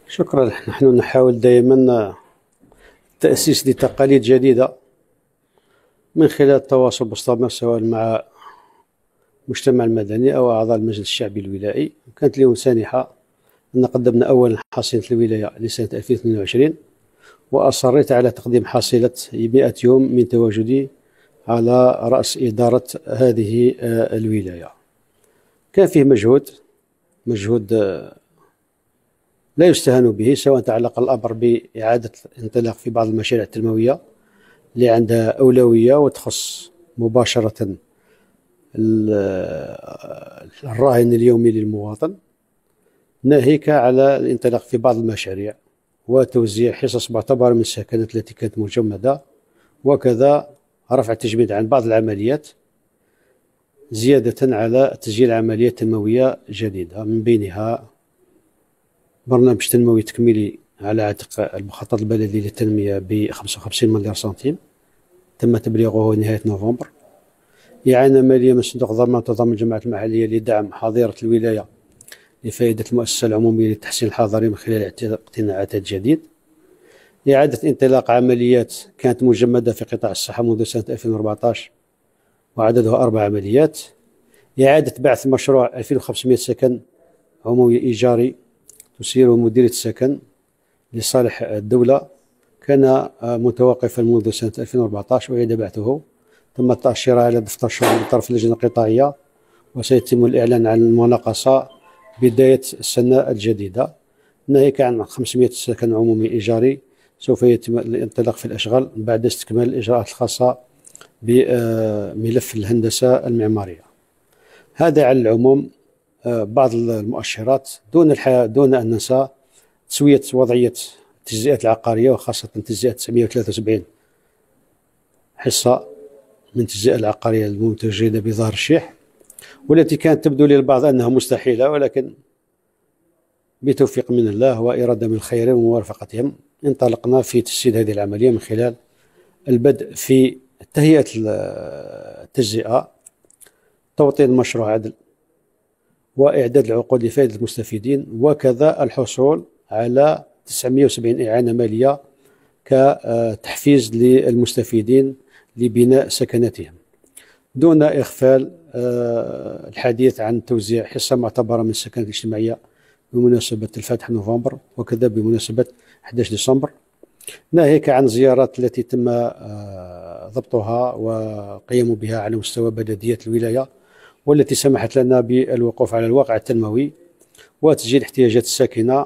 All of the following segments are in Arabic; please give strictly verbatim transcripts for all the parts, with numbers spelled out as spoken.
شكرا. نحن نحاول دائما تأسيس لتقاليد جديدة من خلال التواصل مستمر سواء مع المجتمع المدني أو أعضاء المجلس الشعبي الولائي. كانت اليوم سانحة أن قدمنا أولا حصيلة الولاية لسنة ألفين واثنين وعشرين، وأصريت على تقديم حصيلة مئة يوم من تواجدي على رأس إدارة هذه الولاية. كان فيه مجهود مجهود لا يستهان به، سواء تعلق الأمر بإعادة الانطلاق في بعض المشاريع التنموية اللي عندها أولوية وتخص مباشرة الراهن اليومي للمواطن، ناهيك على الانطلاق في بعض المشاريع وتوزيع حصص معتبرة من السكنات التي كانت مجمدة، وكذا رفع التجميد عن بعض العمليات زيادة على تسجيل عمليات تنموية جديدة، من بينها برنامج تنموي تكميلي على عاتق المخطط البلدي للتنمية ب خمسة وخمسين مليار سنتيم تم تبليغه نهاية نوفمبر، إعانة مالية من صندوق ضمان تضامن الجماعات المحلية لدعم حظيرة الولاية لفائدة المؤسسة العمومية للتحسين الحضري من خلال اقتناءات جديد، إعادة انطلاق عمليات كانت مجمدة في قطاع الصحة منذ سنة ألفين وأربعطاش وعددها أربع عمليات، إعادة بعث مشروع ألفين وخمسمئة سكن عمومي إيجاري تسيره مديرية السكن لصالح الدولة، كان متوقفا منذ سنة ألفين وأربعطاش وإعاد بعثه. تم التأشيرة على دفتر الشغل من طرف اللجنة القطاعية، وسيتم الإعلان عن المناقصة بداية السنة الجديدة. ناهيك عن خمسمئة سكن عمومي إيجاري سوف يتم الانطلاق في الأشغال بعد استكمال الإجراءات الخاصة بملف الهندسة المعمارية. هذا على العموم بعض المؤشرات، دون الحياة دون أن ننسى تسوية وضعية التجزئات العقارية، وخاصة تجزئة تسعمئة وثلاثة وسبعين حصة من التجزئة العقارية المتواجدة بظهر الشيح، والتي كانت تبدو للبعض أنها مستحيلة، ولكن بتوفيق من الله وإرادة من الخير وموافقتهم انطلقنا في تجسيد هذه العملية من خلال البدء في تهيئة التجزئة، توطين مشروع عدل، وإعداد العقود لفائدة المستفيدين، وكذا الحصول على تسعمئة وسبعين إعانة مالية كتحفيز للمستفيدين لبناء سكناتهم، دون إغفال الحديث عن توزيع حصة معتبرة من السكنات الاجتماعية بمناسبة الفاتح نوفمبر، وكذا بمناسبة أحد عشر ديسمبر، ناهيك عن زيارات التي تم ضبطها وقيام بها على مستوى بلديات الولاية، والتي سمحت لنا بالوقوف على الواقع التنموي وتسجيل احتياجات الساكنة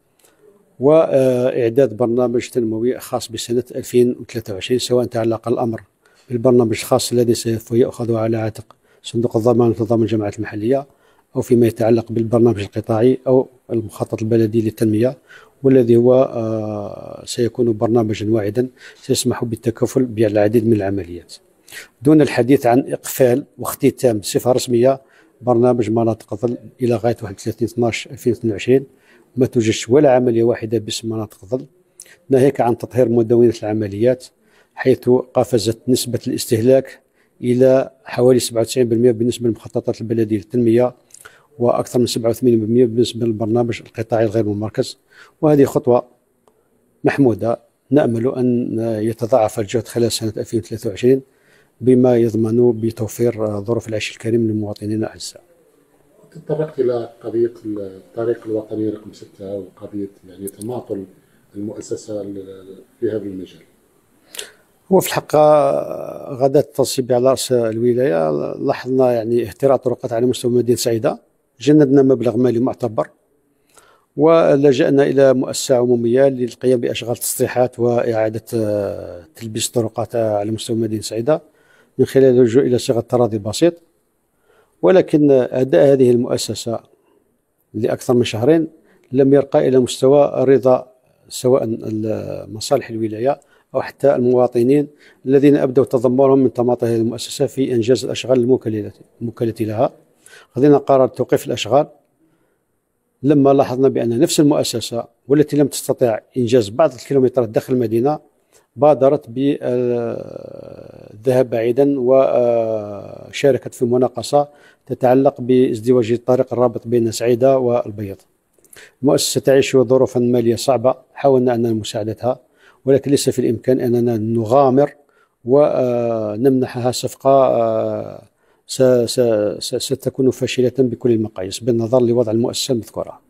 وإعداد برنامج تنموي خاص بسنة ألفين وثلاثة وعشرين، سواء تعلق الأمر بالبرنامج الخاص الذي سوف يأخذ على عاتق صندوق الضمان وتضامن الجماعات المحلية، أو فيما يتعلق بالبرنامج القطاعي أو المخطط البلدي للتنمية، والذي هو سيكون برنامجا واعدا سيسمح بالتكافل بالعديد من العمليات، دون الحديث عن إقفال واختتام بصفة رسمية برنامج مناطق الظل إلى غاية واحد وثلاثين اثناش ألفين واثنين وعشرين، ما توجدش ولا عملية واحدة باسم مناطق الظل، ناهيك عن تطهير مدونة العمليات، حيث قفزت نسبة الاستهلاك إلى حوالي سبعة وتسعين بالمئة بالنسبة للمخططات البلدية للتنمية، وأكثر من سبعة وثمانين بالمئة بالنسبة للبرنامج القطاعي الغير ممركز، وهذه خطوة محمودة نأمل أن يتضاعف الجهد خلال سنة ألفين وثلاثة وعشرين بما يضمن بتوفير ظروف العيش الكريم للمواطنين الأعزاء. تطرقت إلى قضية الطريق الوطني رقم ستة وقضية يعني تماطل المؤسسة في هذا المجال. هو في الحقيقة غدا التنصيب على رأس الولاية لاحظنا يعني اهتراء طرقات على مستوى مدينة سعيدة، جندنا مبلغ مالي معتبر ولجأنا إلى مؤسسة عمومية للقيام بأشغال تسطيحات وإعادة تلبيس الطرقات على مستوى مدينة سعيدة من خلال اللجوء إلى صيغة تراضي بسيط، ولكن أداء هذه المؤسسة لأكثر من شهرين لم يرقى إلى مستوى الرضا سواء مصالح الولاية أو حتى المواطنين الذين أبدوا تذمرهم من تماطل هذه المؤسسة في إنجاز الأشغال الموكلة لها. خذينا قرار توقيف الأشغال لما لاحظنا بأن نفس المؤسسة والتي لم تستطع إنجاز بعض الكيلومترات داخل المدينة بادرت بالذهاب بعيدا وشاركت في مناقصة تتعلق بازدواج الطريق الرابط بين سعيدة والبيض. المؤسسة تعيش ظروفا مالية صعبة، حاولنا أن نساعدتها، ولكن ليس في الإمكان أننا نغامر ونمنحها صفقة ستكون فاشلة بكل المقاييس بالنظر لوضع المؤسسة المذكورة.